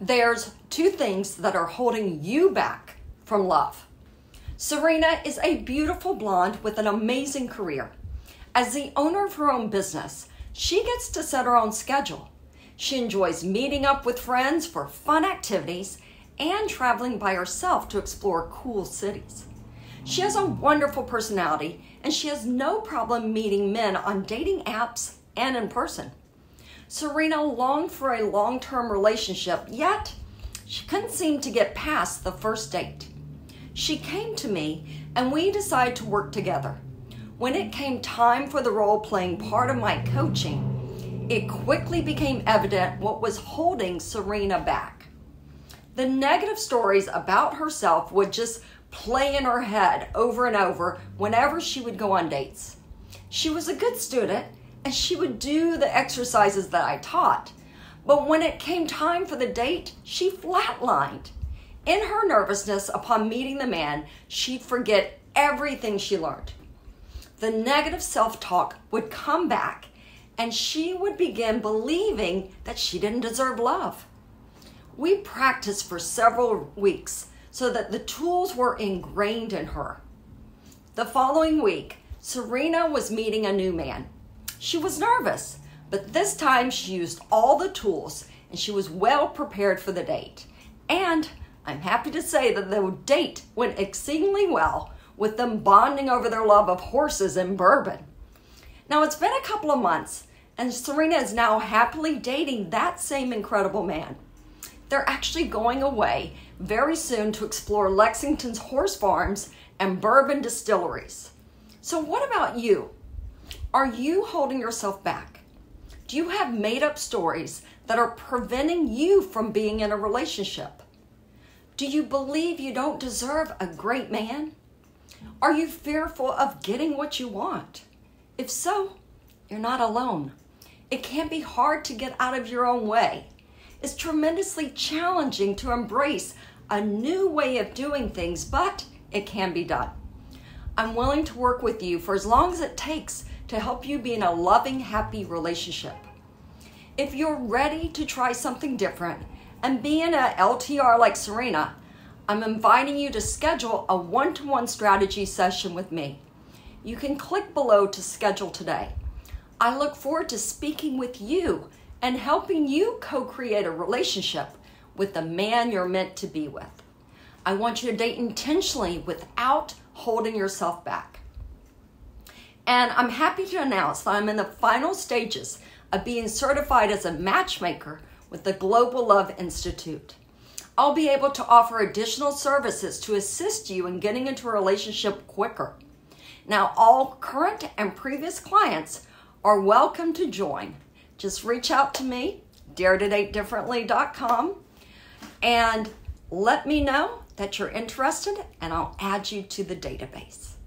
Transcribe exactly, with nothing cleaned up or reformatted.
There's two things that are holding you back from love. Serena is a beautiful blonde with an amazing career. As the owner of her own business, she gets to set her own schedule. She enjoys meeting up with friends for fun activities and traveling by herself to explore cool cities. She has a wonderful personality, and she has no problem meeting men on dating apps and in person. Serena longed for a long-term relationship, yet she couldn't seem to get past the first date. She came to me, and we decided to work together. When it came time for the role-playing part of my coaching, it quickly became evident what was holding Serena back. The negative stories about herself would just play in her head over and over whenever she would go on dates. She was a good student, and she would do the exercises that I taught. But when it came time for the date, she flatlined. In her nervousness upon meeting the man, she'd forget everything she learned. The negative self-talk would come back, and she would begin believing that she didn't deserve love. We practiced for several weeks so that the tools were ingrained in her. The following week, Serena was meeting a new man. She was nervous, but this time she used all the tools and she was well prepared for the date. And I'm happy to say that the date went exceedingly well, with them bonding over their love of horses and bourbon. Now, it's been a couple of months, and Serena is now happily dating that same incredible man. They're actually going away very soon to explore Lexington's horse farms and bourbon distilleries. So what about you? Are you holding yourself back? Do you have made-up stories that are preventing you from being in a relationship? Do you believe you don't deserve a great man? Are you fearful of getting what you want? If so, you're not alone. It can be hard to get out of your own way. It's tremendously challenging to embrace a new way of doing things, but it can be done. I'm willing to work with you for as long as it takes to help you be in a loving, happy relationship. If you're ready to try something different and be in a L T R like Serena, I'm inviting you to schedule a one-to-one strategy session with me. You can click below to schedule today. I look forward to speaking with you and helping you co-create a relationship with the man you're meant to be with. I want you to date intentionally without holding yourself back. And I'm happy to announce that I'm in the final stages of being certified as a matchmaker with the Global Love Institute. I'll be able to offer additional services to assist you in getting into a relationship quicker. Now, all current and previous clients are welcome to join. Just reach out to me, dare to date differently dot com, and let me know that you're interested, and I'll add you to the database.